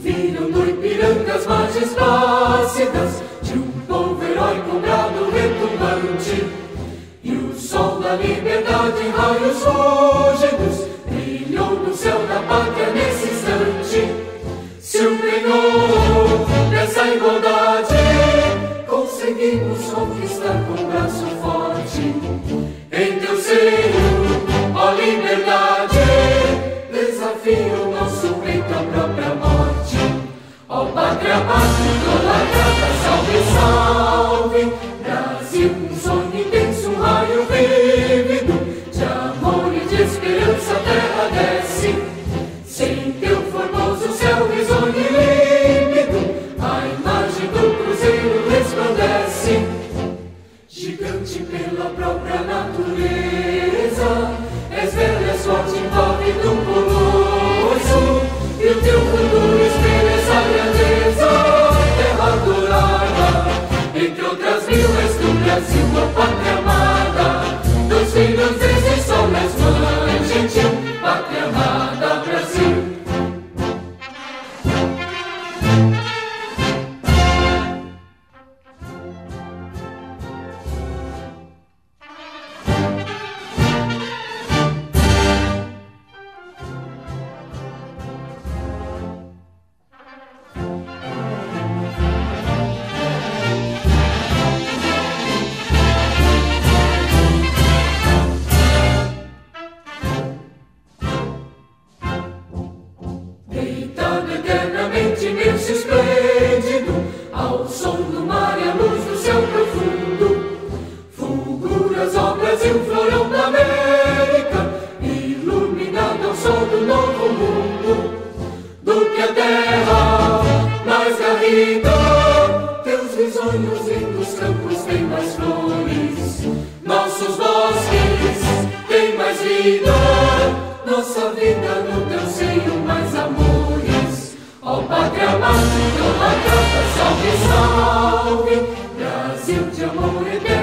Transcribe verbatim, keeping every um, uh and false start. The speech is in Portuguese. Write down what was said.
viram no Ipiranga as margens plácidas de um povo heróico, brado retumbante, e o sol da liberdade em raios fúlgidos brilhou no céu da pátria nesse instante. Se o penhor dessa igualdade conseguimos conquistar com o braço forte, em teu seio, ó liberdade, desafia o nosso peito à própria morte. Ó pátria mãe idolatrada, salve, salve, Brasil, um sonho intenso, um raio vívido de amor e de esperança a terra desce. Sem teu formoso céu risonho e límpido, a imagem do cruzeiro resplandece. Gigante pela própria natureza, és velho, és forte, impávido, colosso, e o teu futuro espelha essa grandeza. Terra adorada, entre outras mil, és do Brasil, a pátria amada, dos filhos desse sol, és mãe gentil, pátria amada, Brasil. Deitado eternamente, imenso e esplêndido, ao som do mar e à luz do céu profundo, fulguras, ó Brasil, florão da América, iluminado ao sol do novo mundo. Do que a terra mais garrida, teus risonhos lindos campos têm mais flores, nossos bosques têm mais vida, nossa vida no teu seio mais amores. Ó pátria amada, idolatrada, salve, salve, Brasil de amor eterno.